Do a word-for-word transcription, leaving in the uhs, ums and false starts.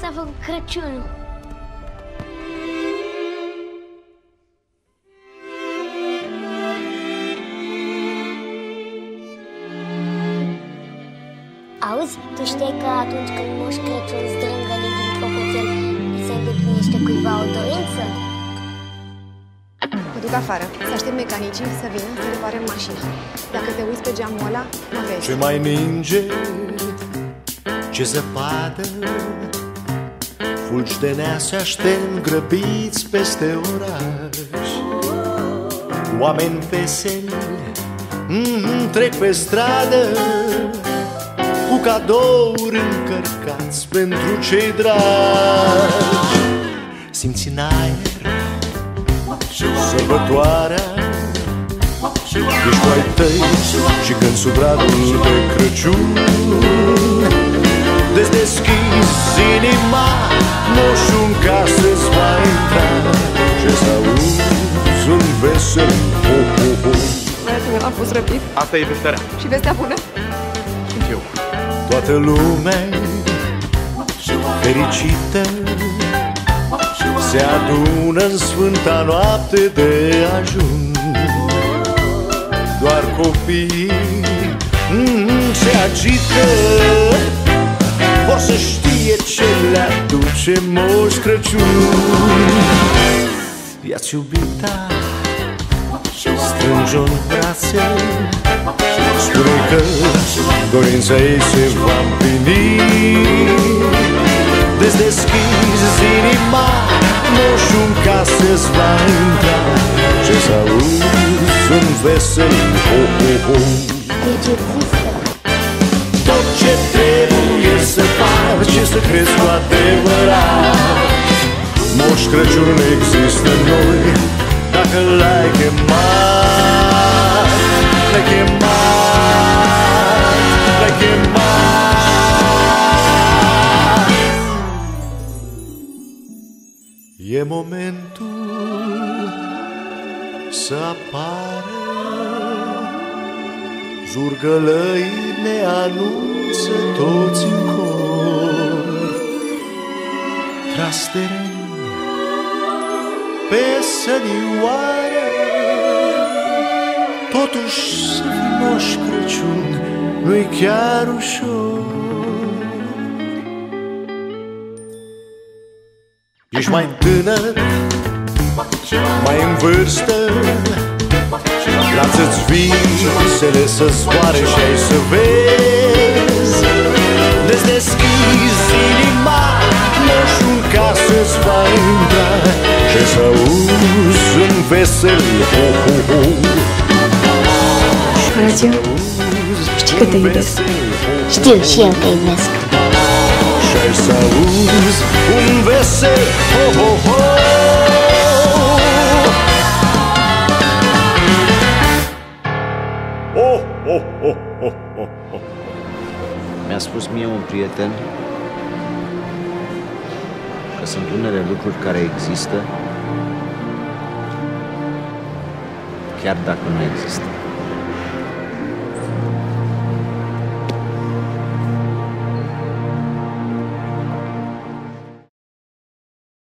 s-a făcut Crăciunul. Auzi, tu știi că atunci când Moș Crăciun zdrângăne din clopoțel, îi se îndeplinește cuiva o dorință? Mă duc afară, să aștept mecanicii să vină să reparăm mașina. Dacă te uiți pe geamul ăla, mă vezi. Ce mai ninge, ce zăpadă, fulgi de nea se aștept grăbiți peste oraș. Oameni veseli mm, trec pe stradă cu cadouri încărcați pentru cei dragi. Simți în aer sărbătoarea, ești cu ai tăi și când sub radul de Crăciun Deci deschizi inima, moșul în casă-ți va intra și să auzi un vesel ho-ho-ho. Băiatul meu a fost răpit. Asta e vestea rea. Și vestea bună? Sunt eu. Toată lumea fericită se adună în sfânta noapte de ajun. Doar copiii mm, se agită, vor să știe ce le aduce Moș Crăciun. Ia-ți iubita, strânge-o în brațe, spune că dorința ei se va împlini. Deci deschizi inima, moșul în casă-ți va intra și să auzi un vesel ho-ho-ho. Deci există. Tot ce trebuie să faci e să crezi cu adevărat. Moș Crăciun există în noi, dacă l-ai chemat, l-ai chemat, l-ai chemat. E momentul să apară, zurgălăii ne anunță toți în cor. Trastereni pe sănioară, totuși să fii Moș Crăciun nu-i chiar ușor. Ești mai tânăr, mai în vârstă, lasă-ți visele să zboare și ai să vezi. Deci deschizi inima, moșul în casă-ți va intra și să auzi un vesel ho-ho-ho. Horațiu, știi că te iubesc. Știu și eu că iubesc. Și ai să auzi un vesel ho-ho-ho. Oh, oh, oh, oh, oh, oh. Mi-a spus mie un prieten că sunt unele lucruri care există chiar dacă nu există.